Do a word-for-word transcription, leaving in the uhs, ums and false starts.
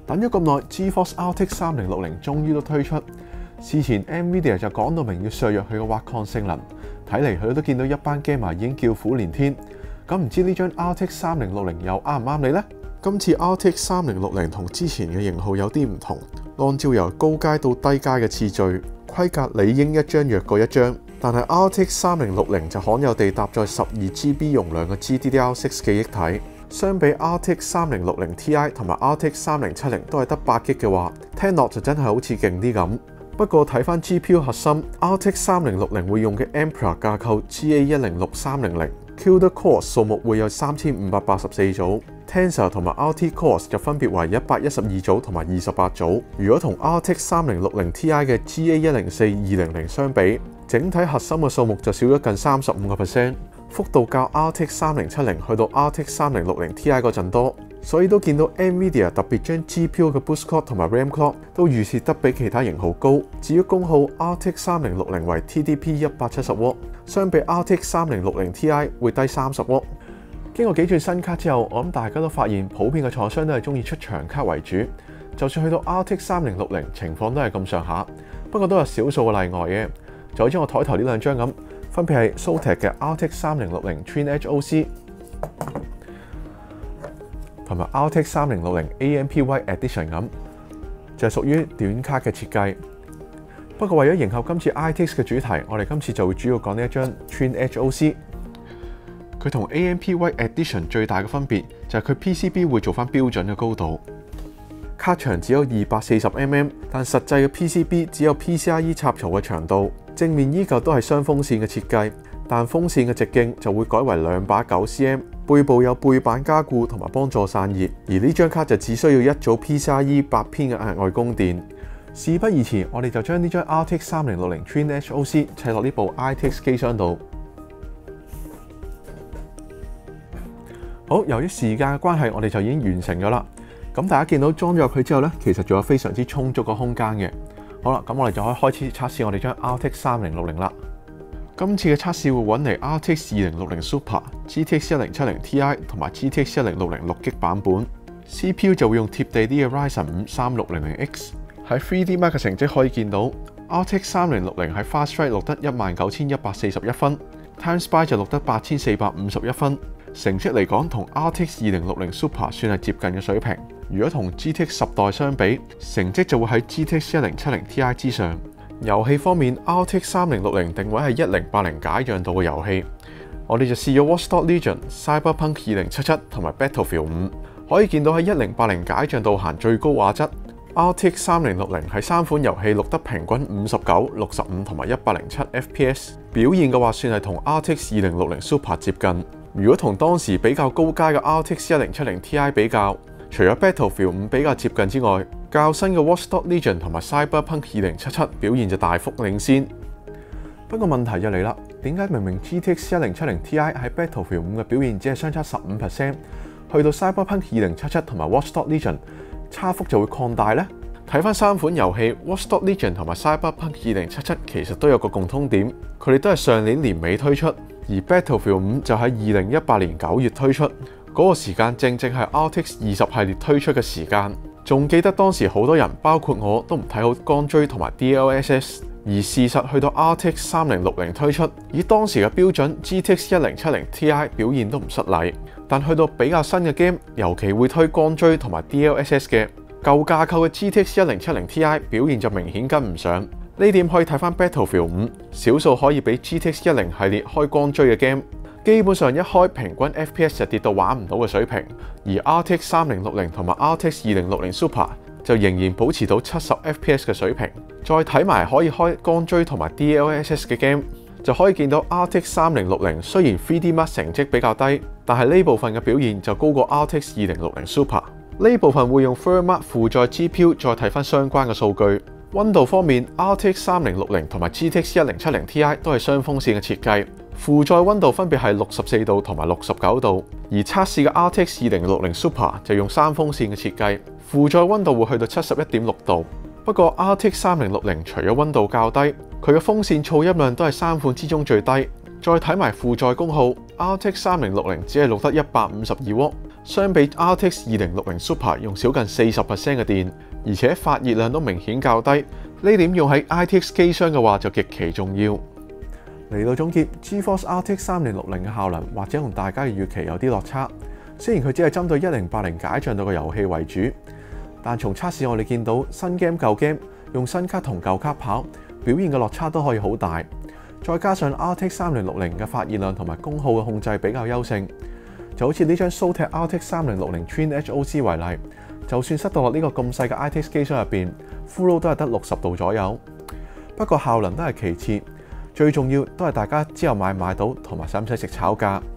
等咗咁耐 ，GeForce R T X 三零六零終於都推出。事前 NVIDIA 就講到明要削弱佢嘅挖礦性能，睇嚟佢都見到一班 gamer 已經叫苦連天。咁唔知呢張 R T X 三零六零又啱唔啱你呢？今次 R T X 三零六零同之前嘅型號有啲唔同，按照由高階到低階嘅次序，規格理應一張弱過一張。但係 R T X 三零六零就罕有地搭載十二 G B 容量嘅 G D D R 六 記憶體。相比 R T X 三零六零 Ti 同埋 R T X 三零七零都係得八 G 嘅話，聽落就真係好似勁啲咁。不過睇翻 G P U 核心 ，R T X 三零六零會用嘅 Ampere 架構 G A 一零六三零零 ，CUDA Core 數目會有三千五百八十四組 ，Tensor 同埋 R T Cores 就分別為一百一十二組同埋二十八組。如果同 R T X 三零六零 Ti 嘅 G A 一零四二零零相比，整體核心嘅數目就少咗近三十五個 percent。幅度較 R T X 三零七零去到 R T X 三零六零 Ti 嗰陣多，所以都見到 NVIDIA 特別將 G P U 嘅 Boost Clock 同埋 RAM Clock 都預設得比其他型號高。至於功耗 ，R T X 三零六零為 T D P 一百七十瓦，相比 R T X 三零六零 Ti 會低三十瓦。經過幾轉新卡之後，我諗大家都發現普遍嘅廠商都係中意出長卡為主，就算去到 R T X 三零六零情況都係咁上下，不過都有少數嘅例外嘅，就好似我台頭呢兩張咁。分別係 Zotac 嘅 R T X 三零六零 Twin Edge O C 同埋 R T X 三零六零 A M P White Edition 咁，就係屬於短卡嘅設計。不過為咗迎合今次 I T X 嘅主題，我哋今次就會主要講呢一張 Twin Edge O C。佢同 A M P White Edition 最大嘅分別就係佢 P C B 會做翻標準嘅高度，卡長只有二百四十 mm， 但實際嘅 P C B 只有 P C I E 插槽嘅長度。正面依舊都係雙風扇嘅設計，但風扇嘅直徑就會改為兩把九 cm， 背部有背板加固同埋幫助散熱，而呢張卡就只需要一組 P C I E 八偏嘅額外供電。事不宜遲，我哋就將呢張 R T X 三零六零 Twin Edge O C 砌落呢部 I T X 機箱度。好，由於時間嘅關係，我哋就已經完成咗啦。咁大家見到裝咗入去之後呢，其實仲有非常之充足嘅空間嘅。好啦，咁我哋就可以開始測試我哋張 R T X 三零六零啦。今次嘅測試會揾嚟 R T X 二零六零 Super、G T X 一零七零 Ti 同埋 G T X 一零六零六 G 版本。C P U 就會用貼地啲嘅 Ryzen 五三六零零 X。喺 三 D Mark 嘅成績可以見到 ，R T X 三零六零喺 Fast Rate 錄得一萬九千一百四十一分 ，Time Spy 就錄得八千四百五十一分。成績嚟講，同 R T X 二零六零 Super 算係接近嘅水平。如果同 G T X 十代相比，成績就會喺 G T X 一零七零 Ti 之上。遊戲方面 ，R T X 三零六零定位係一零八零解像度嘅遊戲。我哋就試咗 Watch Dogs Legion、Cyberpunk 二零七七同埋 Battlefield 五，可以見到喺一零八零解像度行最高畫質。R T X 三零六零喺三款遊戲錄得平均五十九、六十五同埋一百零七 F P S， 表現嘅話算係同 R T X 二零六零 Super 接近。如果同當時比較高階嘅 R T X 一零七零 Ti 比較，除咗 Battlefield 五比較接近之外，較新嘅 Watch Dogs Legion 同埋 Cyberpunk 二零七七表現就大幅領先。不過問題就嚟啦，點解明明 G T X 一零七零 Ti 喺 Battlefield 五嘅表現只係相差十五 percent， 去到 Cyberpunk 二零七七同埋 Watch Dogs Legion 差幅就會擴大呢？睇翻三款遊戲 Watch Dogs Legion 同埋 Cyberpunk 二零七七其實都有個共通點，佢哋都係上年年尾推出，而 Battlefield 五就喺二零一八年九月推出，嗰、那個時間正正係 R T X 二十系列推出嘅時間。仲記得當時好多人，包括我都唔睇好光追同埋 D L S S， 而事實去到 R T X 三零六零推出，以當時嘅標準 G T X 一零七零 Ti 表現都唔失禮，但去到比較新嘅 game， 尤其會推光追同埋 D L S S 嘅舊架構嘅 G T X 一零七零 Ti 表現就明顯跟唔上。呢點可以睇翻 Battlefield 五，少數可以俾 G T X 一零系列開光追嘅 game， 基本上一開平均 F P S 就跌到玩唔到嘅水平，而 R T X 三零六零同埋 R T X 二零六零 Super 就仍然保持到七十 F P S 嘅水平。再睇埋可以開光追同埋 D L S S 嘅 game， 就可以見到 R T X 三零六零雖然 三 D Mark 成績比較低，但係呢部分嘅表現就高過 R T X 二零六零 Super。呢部分會用 Third Mark 附載 G P U 再睇翻相關嘅數據。溫度方面 ，R T X 三零六零同埋 G T X 一零七零 Ti 都係雙風扇嘅設計，附載溫度分別係六十四度同埋六十九度。而測試嘅 R T X 二零六零 Super 就用三風扇嘅設計，附載溫度會去到七十一點六度。不過 R T X 三零六零除咗溫度較低，佢嘅風扇噪音量都係三款之中最低。再睇埋負載功耗 ，R T X 三零六零只係錄得一百五十二瓦， 相比 R T X 二零六零 Super 用少近四十 percent 嘅電，而且發熱量都明顯較低，呢點用喺 I T X 機箱嘅話就極其重要。嚟到總結 ，GeForce R T X 三零六零嘅效能或者同大家嘅預期有啲落差。雖然佢只係針對一零八零解像度嘅遊戲為主，但從測試我哋見到新 game 舊 game 用新卡同舊卡跑，表現嘅落差都可以好大。再加上 R T X 三零六零嘅發熱量同埋功耗嘅控制比較優勝，就好似呢張 Zotac R T X 三零六零 Twin Edge O C 為例，就算塞到落呢個咁細嘅 I T X 機箱入邊 ，Full Load 都係得六十度左右。不過效能都係其次，最重要都係大家之後買唔買到同埋使唔使食炒價。